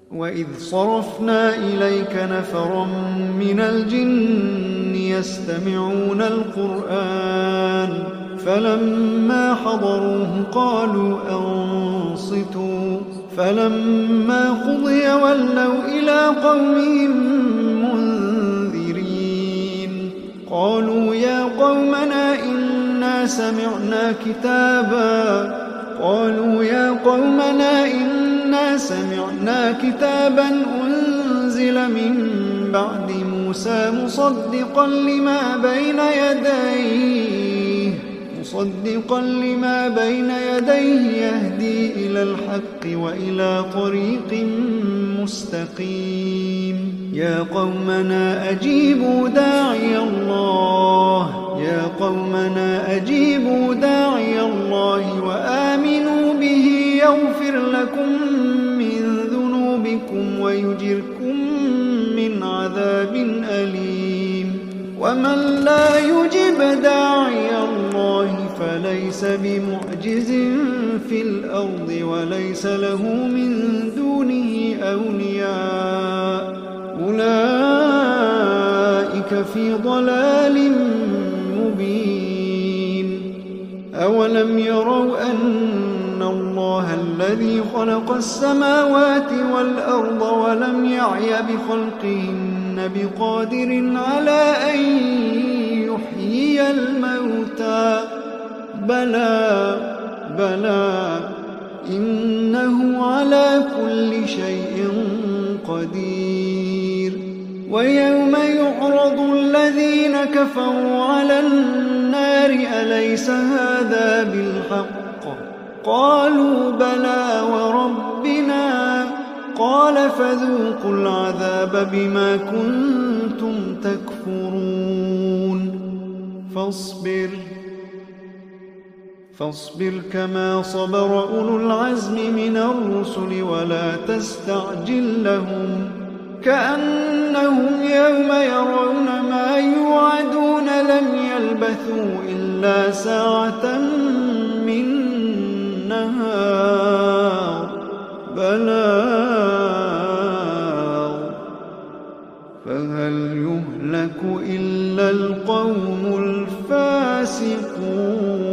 وإذ صرفنا إليك نفرا من الجن يستمعون القرآن فلما حضروه قالوا أنصتوا فلما قضي ولوا إلى قومهم منذرين قالوا يا قومنا إنا سمعنا كتابا أنزل من بعد موسى مصدقا لما بين يديه يهدي إلى الحق وإلى طريق مستقيم يا قومنا أجيبوا داعي الله وآمنوا به يغفر لكم من ذنوبكم ويجركم من عذاب أليم ومن لا يجب داعي الله فليس بمعجز في الأرض وليس له من دونه أولياء أولئك في ضلال مبين أولم يروا أن الله الذي خلق السماوات والأرض ولم يعي بخلقهن بقادر على أن يحيي الموتى بلى إنه على كل شيء قدير ويوم يعرض الذين كفروا على النار أليس هذا بالحق قالوا بلى وربنا قال فذوقوا العذاب بما كنتم تكفرون فاصبر كما صبر أولو العزم من الرسل ولا تستعجل لهم كأنهم يوم يرون ما يوعدون لم يلبثوا إلا ساعة من نهار بلاغ فهل يهلك إلا القوم الفاسقون